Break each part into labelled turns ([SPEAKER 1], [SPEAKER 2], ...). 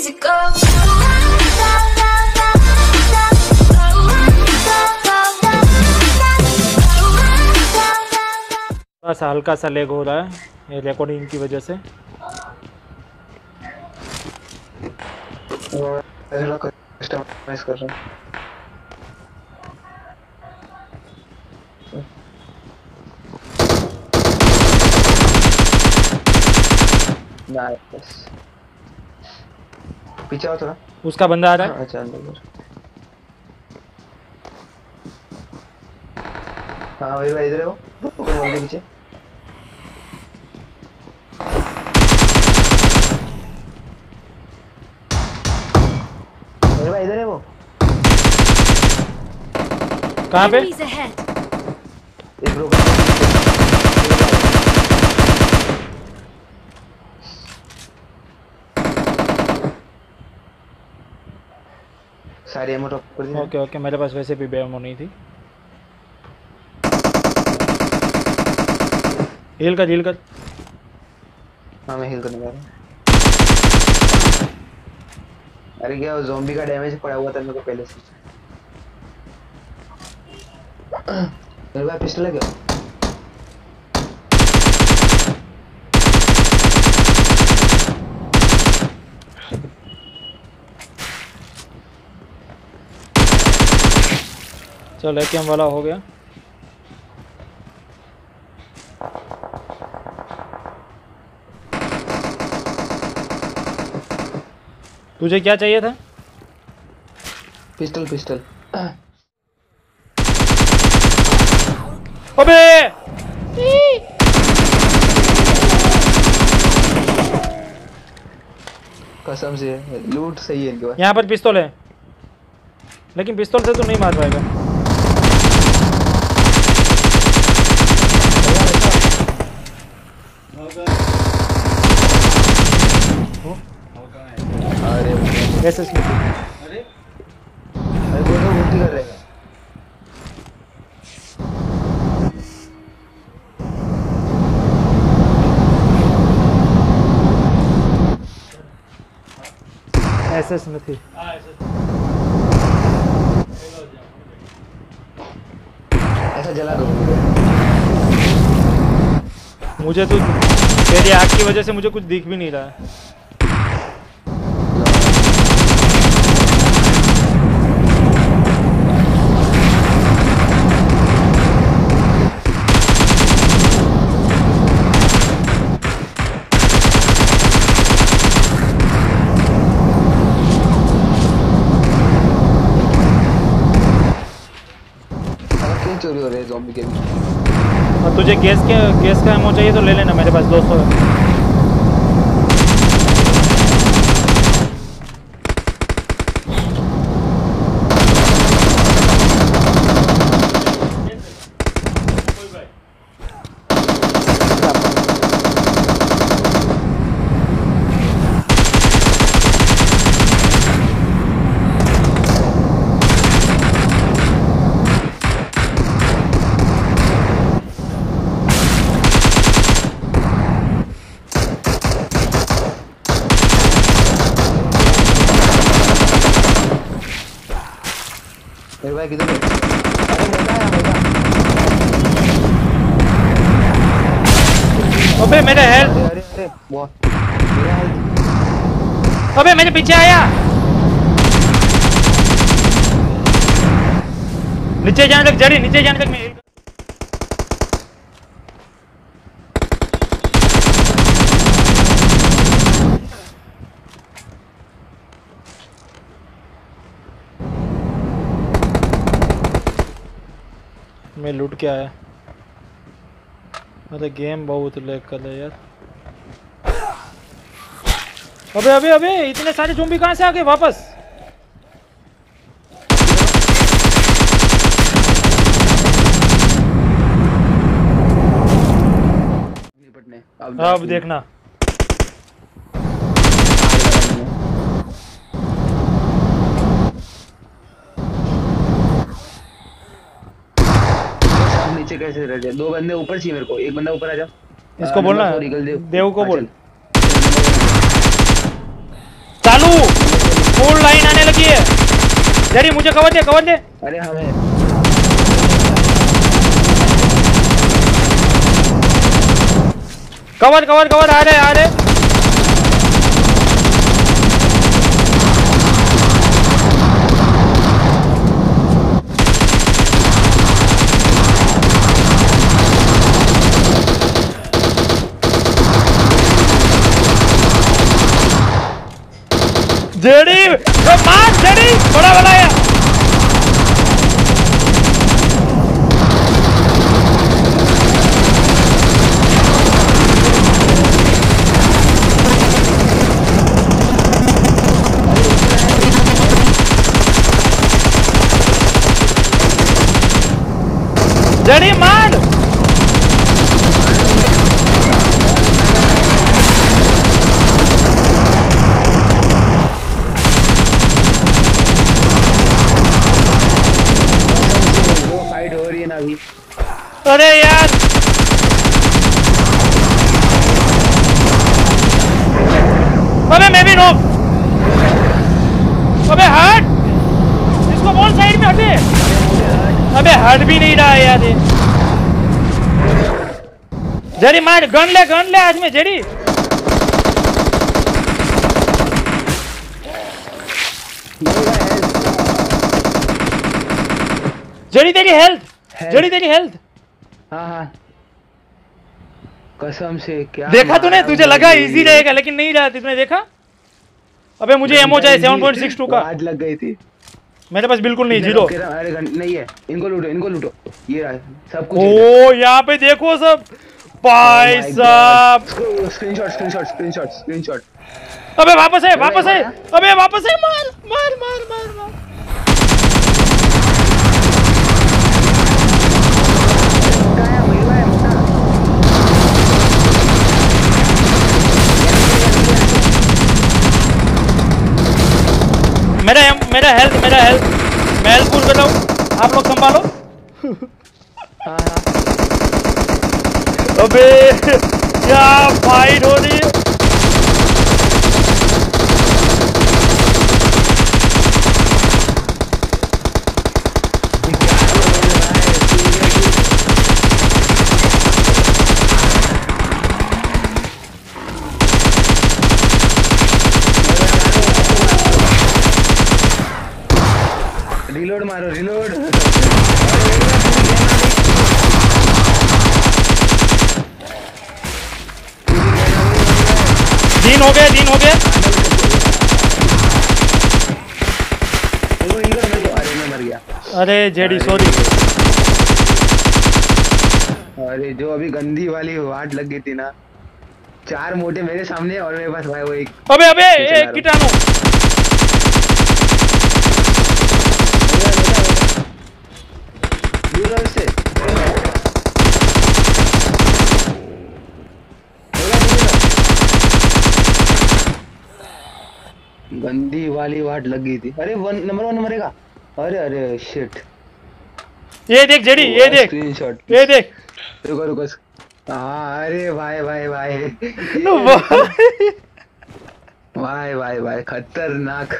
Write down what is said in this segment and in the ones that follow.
[SPEAKER 1] easy go.
[SPEAKER 2] बस हल्का सा लेग हो रहा है ये रिकॉर्डिंग की वजह से।
[SPEAKER 3] कस्टमाइज कर रहा हूं। नाइस। पीछे आओ थोड़ा।
[SPEAKER 2] उसका बंदा आ रहा है।
[SPEAKER 3] अच्छा अंदर। हाँ वही भाई इधर है वो बोल दे पीछे। भाई इधर है वो।
[SPEAKER 2] कहाँ पे?
[SPEAKER 3] इस ब्रो सारी एमो टॉप कर दी।
[SPEAKER 2] ओके ओके मेरे पास वैसे भी एमो नहीं थी। हील कर।
[SPEAKER 3] हाँ मैं हील करने जा रहा हूँ। अरे क्या ज़ॉम्बी का डैमेज पड़ा हुआ था मेरे को पहले से। मेरे पास पिस्टल है क्या?
[SPEAKER 2] चल एकेएम वाला हो गया। तुझे क्या चाहिए था?
[SPEAKER 3] पिस्टल।
[SPEAKER 2] अबे
[SPEAKER 3] कसम से लूट सही है इनके पास।
[SPEAKER 2] यहाँ पर पिस्तौल है लेकिन पिस्तौल से तो नहीं मार पाएगा।
[SPEAKER 3] अरे
[SPEAKER 2] ऐसे
[SPEAKER 3] अरे वो तो उल्टी कर रहे हैं।
[SPEAKER 2] एसएस में थी।
[SPEAKER 3] ऐसा जला दो
[SPEAKER 2] मुझे तो तेरी आग की वजह से मुझे कुछ दिख भी नहीं रहा है।
[SPEAKER 3] चोरी हो रहे हैं ज़ॉम्बी के भी।
[SPEAKER 2] और तुझे गैस का एमो चाहिए तो ले लेना मेरे पास 200 है।
[SPEAKER 3] मेरे भाई किधर है? अरे मोटा
[SPEAKER 2] अबे मेरे हेल्थ।
[SPEAKER 3] अरे बहुत मेरा हेल्थ।
[SPEAKER 2] अबे मेरे पीछे आया। नीचे जाने तक जड़ी नीचे जाने तक मैं लूट के आया। अरे गेम बहुत लैग कर रहा है यार। अबे इतने सारे ज़ॉम्बी कहाँ से आ गए वापस? अब देखना
[SPEAKER 3] नीचे कैसे रह गए? दो बंदे ऊपर चाहिए मेरे को। एक बंदा ऊपर आ जा।
[SPEAKER 2] इसको बोलना देव को बोल। चालू फुल लाइन आने लगी है। जरी मुझे कवर दे, कवर दे।
[SPEAKER 3] अरे हमें
[SPEAKER 2] कवर कवर कवर आ रहे, आ रहे। जेडी मार, जेडी बड़ा वाला है। जेडी मार। अरे यार अबे मैं भी नॉक। अबे हट, इसको बोल साइड में हटे। अबे हट भी नहीं रहा है यार ये। जरी मार, गन ले आज में जरी। जरी तेरी हेल्थ, जरी तेरी हेल्थ।
[SPEAKER 3] हाँ हाँ कसम से। क्या
[SPEAKER 2] देखा तूने? तुझे लगा इजी रहेगा लेकिन नहीं रहा। तुमने देखा? अबे मुझे एमओ चाहिए 7.62 का।
[SPEAKER 3] आज लग गई थी
[SPEAKER 2] मेरे पास बिल्कुल नहीं, जीरो।
[SPEAKER 3] अरे नहीं है। इनको लूटो, इनको लूटो। ये रहा सब कुछ।
[SPEAKER 2] ओ यहाँ पे देखो सब भाई साहब।
[SPEAKER 3] Screenshot screenshot screenshot screenshot.
[SPEAKER 2] अबे वापस है, वापस है। अबे वापस है। मार मार मार मार मार। मेरा हेल्थ मैं हेल्थ पूल कर रहा हूँ। आप लोग संभालो। अबे क्या फाइट हो रही है।
[SPEAKER 3] रिलोड मारो, रिलोड।
[SPEAKER 2] दिन हो गए, दिन हो गए।
[SPEAKER 3] अरे मैं मर गया।
[SPEAKER 2] अरे जेडी सॉरी।
[SPEAKER 3] अरे जो अभी गंदी वाली वाट लग गई थी ना, 4 मोटे मेरे सामने और मेरे पास भाई वो एक।
[SPEAKER 2] अबे अबे एक कीटाणु।
[SPEAKER 3] गंदी वाली वाट लग गई थी। अरे नंबर 1 मरेगा। अरे अरे शिट।
[SPEAKER 2] ये देख जेडी, ये देख
[SPEAKER 3] स्क्रीनशॉट,
[SPEAKER 2] ये देख।
[SPEAKER 3] रुको रुको। हाँ अरे भाई भाई भाई भाई भाई भाई खतरनाक।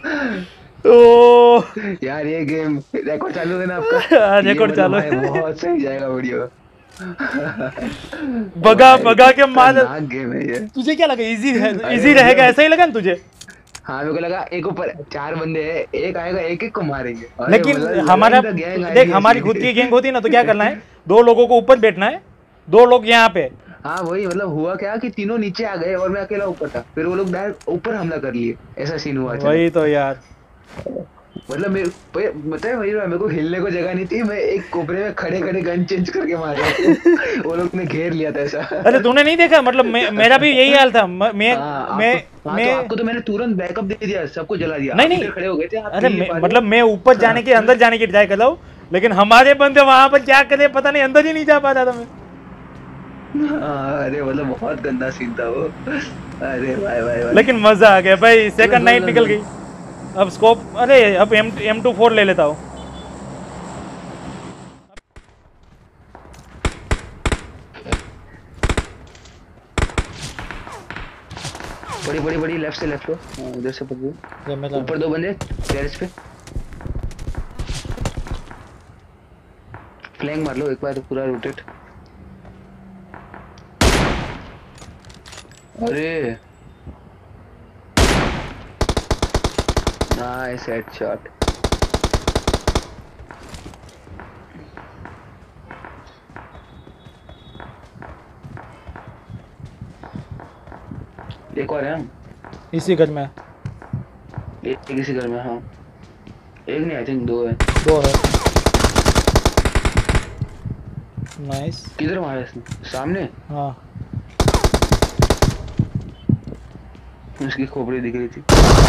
[SPEAKER 2] ओ
[SPEAKER 3] यार ये गेम रिकॉर्ड चालू है ना आपका?
[SPEAKER 2] हाँ रिकॉर्ड चालू है।
[SPEAKER 3] बहुत सही जाएगा वीडियो।
[SPEAKER 2] बगा के मार।
[SPEAKER 3] गेम है ये।
[SPEAKER 2] तुझे क्या लगा इजी है? इजी रहेगा ऐसा ही लगा ना तुझे?
[SPEAKER 3] हाँ मेरे को लगा एक ऊपर 4 बंदे हैं, एक आएगा एक एक को मारेंगे।
[SPEAKER 2] लेकिन हमारा देख, हमारी खुद की गैंग होती ना तो क्या करना है, 2 लोगों को ऊपर बैठना है, 2 लोग यहाँ पे।
[SPEAKER 3] हाँ वही मतलब हुआ क्या कि तीनों नीचे आ गए और मैं अकेला ऊपर था। फिर वो लोग डायरेक्ट ऊपर हमला कर लिए, ऐसा सीन हुआ।
[SPEAKER 2] वही तो यार
[SPEAKER 3] मतलब मेरे को हिलने को जगह नहीं थी। मैं एक कोपरे में खड़े खड़े गन चेंज करके मारा। वो लोग ने घेर लिया था ऐसा।
[SPEAKER 2] अरे तूने नहीं देखा? मतलब मेरा भी यही हाल था। मैं
[SPEAKER 3] तो आपको तो मैंने तुरंत बैकअप दे दिया, सबको जला दिया।
[SPEAKER 2] नहीं
[SPEAKER 3] खड़े हो गए थे।
[SPEAKER 2] अरे मतलब मैं ऊपर जाने के, अंदर जाने की ट्राई कर रहा हूँ, लेकिन हमारे बंदे वहां पर क्या करे पता नहीं, अंदर ही नहीं जा पा रहा था मैं।
[SPEAKER 3] अरे मतलब बहुत गंदा सीन था वो। अरे भाई
[SPEAKER 2] लेकिन मजा आ गया भाई। सेकंड नाइट निकल गई। अब स्कोप, अरे अब M24 ले लेता हूँ।
[SPEAKER 3] थोड़ी बड़ी लेफ्ट से लेफ्ट को उधर से पकड़ो।
[SPEAKER 2] ये मैं जा
[SPEAKER 3] ऊपर 2 बंदे टेरेस पे। फ्लैंक मार लो एक बार पूरा रोटेट। अरे नाइस हेडशॉट। एक और है
[SPEAKER 2] इसी घर में।
[SPEAKER 3] एक इसी घर में। हाँ एक नहीं, आई थिंक 2 है।
[SPEAKER 2] 2 है। नाइस।
[SPEAKER 3] किधर मारा इसने? सामने।
[SPEAKER 2] हाँ
[SPEAKER 3] उसकी खोपड़ी दिख रही थी।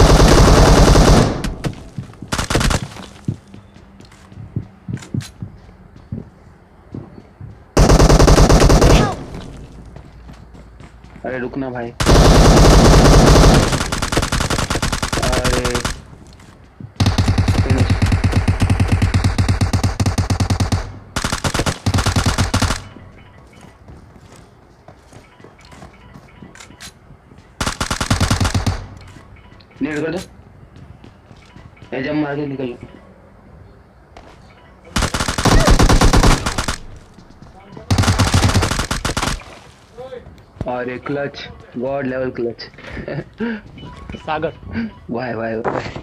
[SPEAKER 3] अरे रुकना भाई। अरे फिनिश। नीड कर दो। जब मार के निकल लो। और एक clutch, god level clutch.
[SPEAKER 2] Sagar
[SPEAKER 3] वाह वाह वाह।